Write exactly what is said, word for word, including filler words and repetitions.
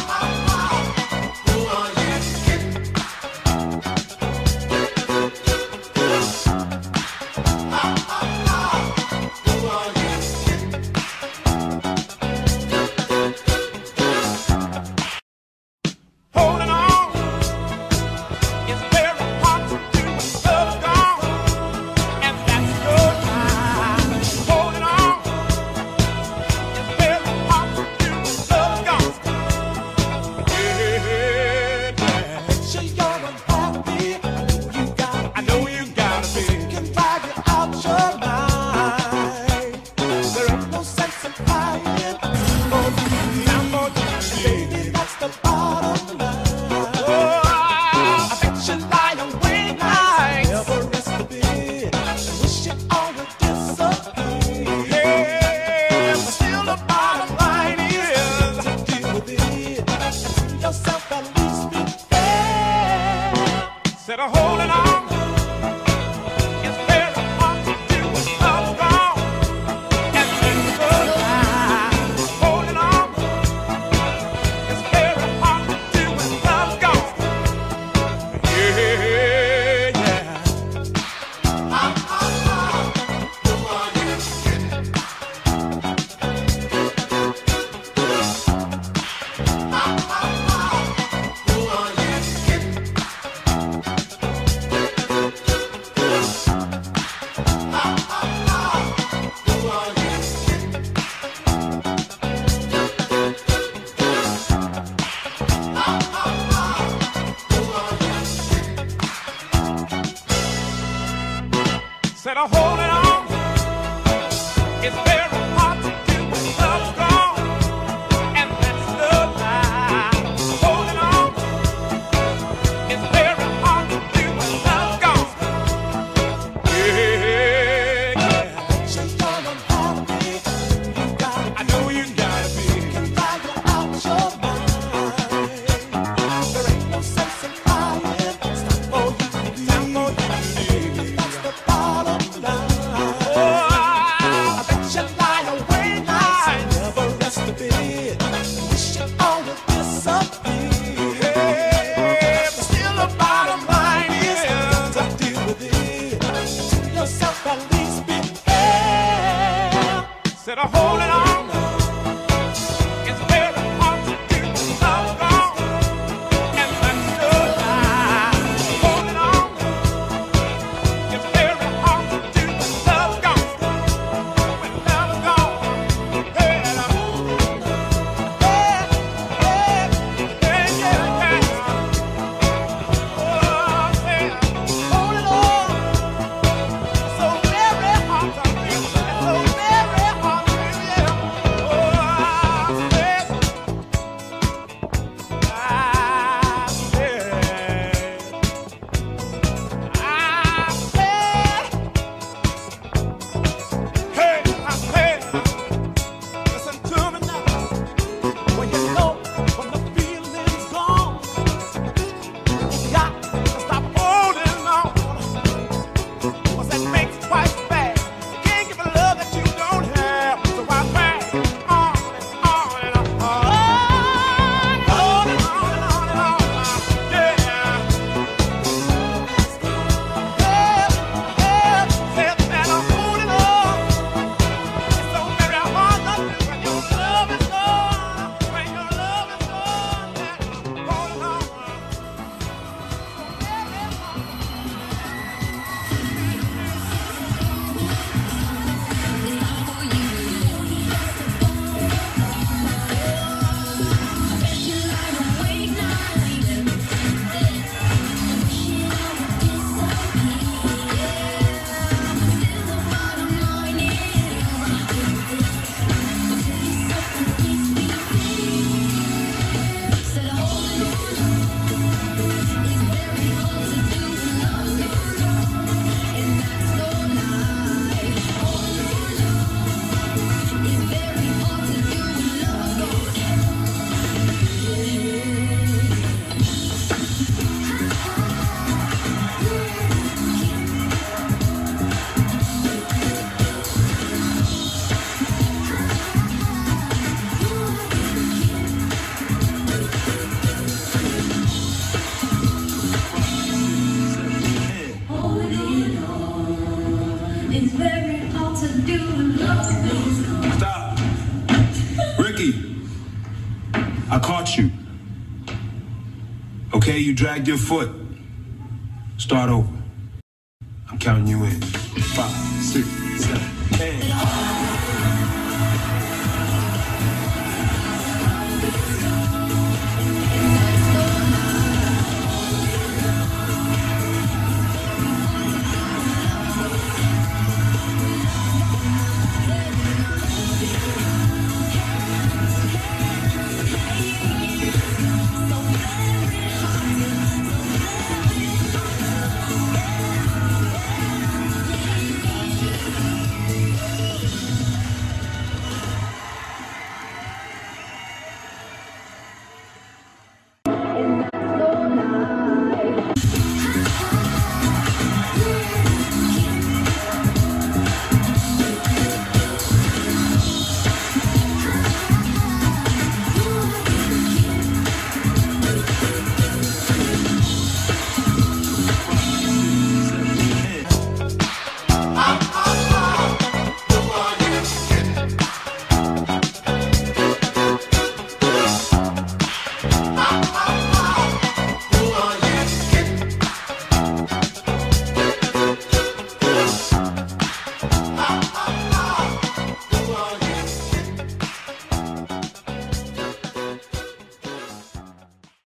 Said I'm holding on. It's very hard to do when love's gone, and that's the lie. Holding on. It's very hard to do when love's gone. Yeah, yeah. So young and happy, you gotta. I know you gotta be. Can find you out your mind. There ain't no sense in crying. It's time for you to leave. Time for you to leave. That's the bottom line. Okay, you dragged your foot. Start over. I'm counting you in. Five, six, seven, eight.